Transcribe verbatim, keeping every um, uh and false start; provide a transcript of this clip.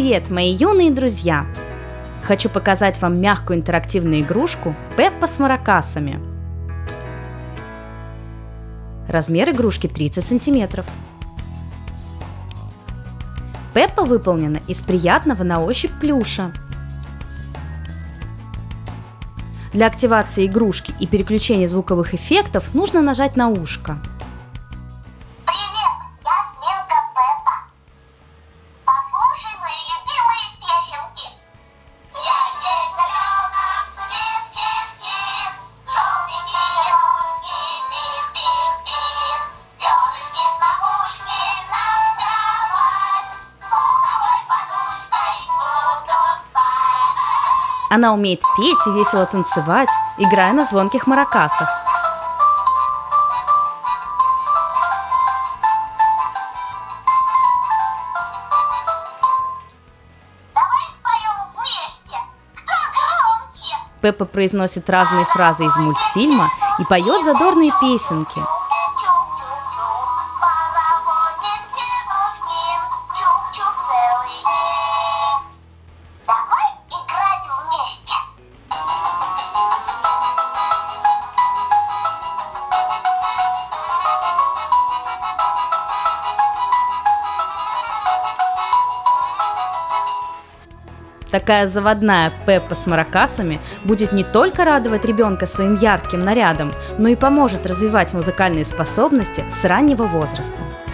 Привет, мои юные друзья! Хочу показать вам мягкую интерактивную игрушку Пеппа с маракасами. Размер игрушки тридцать сантиметров. Пеппа выполнена из приятного на ощупь плюша. Для активации игрушки и переключения звуковых эффектов нужно нажать на ушко. Она умеет петь и весело танцевать, играя на звонких маракасах. Пеппа произносит разные фразы из мультфильма и поет задорные песенки. Такая заводная Пеппа с маракасами будет не только радовать ребенка своим ярким нарядом, но и поможет развивать музыкальные способности с раннего возраста.